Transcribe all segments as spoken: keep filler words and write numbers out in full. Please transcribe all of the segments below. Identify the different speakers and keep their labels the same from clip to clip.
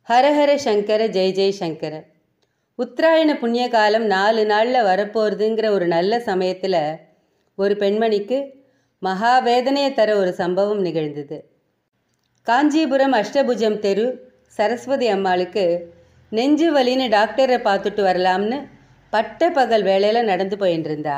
Speaker 1: ஹரஹர சங்கர ஜெய் ஜெய் சங்கர. உத்தராயண புண்ணிய காலம் நாலு நாளில் வரப்போகிறதுங்கிற ஒரு நல்ல சமயத்தில் ஒரு பெண்மணிக்கு மகா வேதனையை தர ஒரு சம்பவம் நிகழ்ந்தது. காஞ்சிபுரம் அஷ்டபுஜம் தெரு சரஸ்வதி அம்மாளுக்கு நெஞ்சு வலின்னு டாக்டரை பார்த்துட்டு வரலாம்னு பட்ட பகல் வேளையில் நடந்து போயின்னு இருந்தா.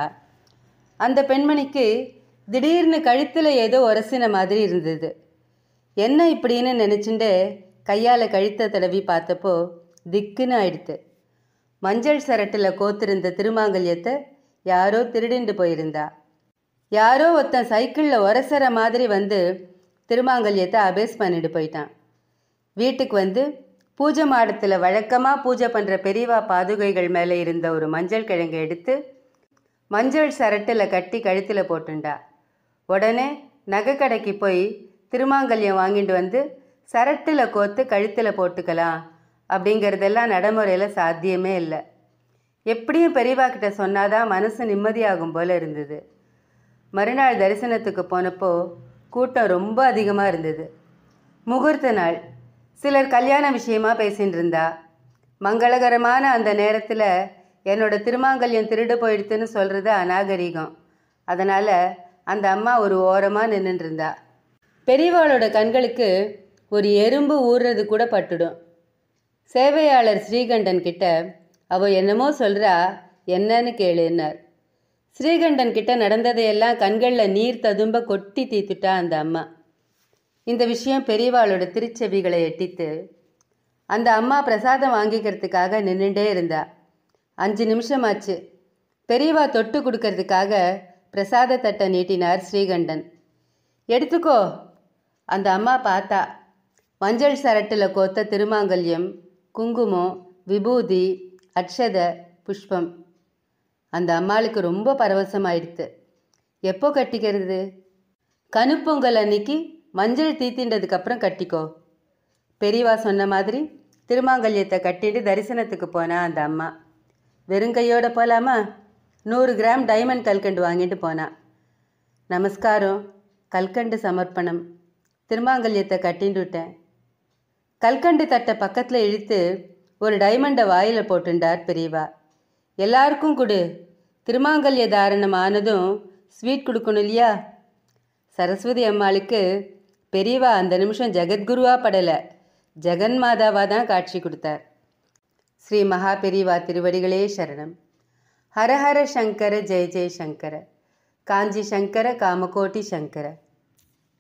Speaker 1: அந்த பெண்மணிக்கு திடீர்னு கழுத்தில் ஏதோ உரசின மாதிரி இருந்தது. என்ன இப்படின்னு நினச்சிண்டு கையால் கழுத்தை தடவி பார்த்தப்போ திக்குன்னு ஆயிடுத்து. மஞ்சள் சரட்டில் கோத்திருந்த திருமாங்கல்யத்தை யாரோ திருடிண்டு போயிருந்தா. யாரோ ஒருத்தன் சைக்கிளில் உரசற மாதிரி வந்து திருமாங்கல்யத்தை அபேஸ் பண்ணிட்டு போயிட்டான். வீட்டுக்கு வந்து பூஜை மாடத்தில் வழக்கமாக பூஜை பண்ணுற பெரியவா பாதுகைகள் மேலே இருந்த ஒரு மஞ்சள் கிழங்கை எடுத்து மஞ்சள் சரட்டில் கட்டி கழுத்தில் போட்டுண்டா. உடனே நகை கடைக்கு போய் திருமாங்கல்யம் வாங்கிட்டு வந்து சரட்டில் கோத்து கழுத்தில் போட்டுக்கலாம் அப்படிங்கிறதெல்லாம் நடைமுறையில் சாத்தியமே இல்லை. எப்படியும் பெரியவா கிட்ட சொன்னாதான் மனசு நிம்மதியாகும் போல் இருந்தது. மறுநாள் தரிசனத்துக்கு போனப்போ கூட்டம் ரொம்ப அதிகமாக இருந்தது. முகூர்த்த நாள். சிலர் கல்யாண விஷயமாக பேசின்னு இருந்தா. மங்களகரமான அந்த நேரத்தில் என்னோட திருமாங்கல்யம் திருடு போயிடுத்துன்னு சொல்கிறது அநாகரிகம். அதனால் அந்த அம்மா ஒரு ஓரமாக நின்றுட்டு இருந்தா. பெரியவாளோட கண்களுக்கு ஒரு எறும்பு ஊறுறது கூட பட்டுடும். சேவையாளர் ஸ்ரீகண்டன் கிட்ட அவ என்னமோ சொல்கிறா, என்னன்னு கேளுன்னார். ஸ்ரீகண்டன் கிட்ட நடந்ததையெல்லாம் கண்களில் நீர் ததும்ப கொட்டி தீத்துட்டா அந்த அம்மா. இந்த விஷயம் பெரியவாளோட திருச்செவிகளை எட்டித்து. அந்த அம்மா பிரசாதம் வாங்கிக்கிறதுக்காக நின்றுட்டே இருந்தா. அஞ்சு நிமிஷமாச்சு. பெரியவா தொட்டு கொடுக்கறதுக்காக பிரசாத தட்டை நீட்டினார் ஸ்ரீகண்டன். எடுத்துக்கோ. அந்த அம்மா பார்த்தா. மஞ்சள் சரட்டில் கோத்த திருமாங்கல்யம், குங்குமம், விபூதி, அட்சத, புஷ்பம். அந்த அம்மாளுக்கு ரொம்ப பரவசமாயிடுத்து. எப்போ கட்டிக்கிறது? கனுப்பொங்கல் அன்னைக்கு மஞ்சள் தீத்தின்றதுக்கப்புறம் கட்டிக்கோ. பெரியவா சொன்ன மாதிரி திருமாங்கல்யத்தை கட்டிட்டு தரிசனத்துக்கு போனா அந்த அம்மா. வெறுங்கையோடு போகலாமா? நூறு கிராம் டைமண்ட் கல்கண்டு வாங்கிட்டு போனா. நமஸ்காரம். கல்கண்டு சமர்ப்பணம். திருமாங்கல்யத்தை கட்டின்னு விட்டேன். கல்கண்டு தட்டை பக்கத்தில் இழுத்து ஒரு டைமண்டை வாயில் போட்டுண்டார் பெரியவா. எல்லாருக்கும் கொடு. திருமாங்கல்ய தாரணம் ஆனதும் ஸ்வீட் கொடுக்கணும் இல்லையா? சரஸ்வதி அம்மாளுக்கு பெரியவா அந்த நிமிஷம் ஜெகத்குருவா படலை, ஜெகன்மாதாவாக தான் காட்சி கொடுத்தார். ஸ்ரீ மகா பெரியவா திருவடிகளே சரணம். ஹரஹர சங்கர ஜெய ஜெய சங்கர. காஞ்சி சங்கர காமகோட்டி சங்கர.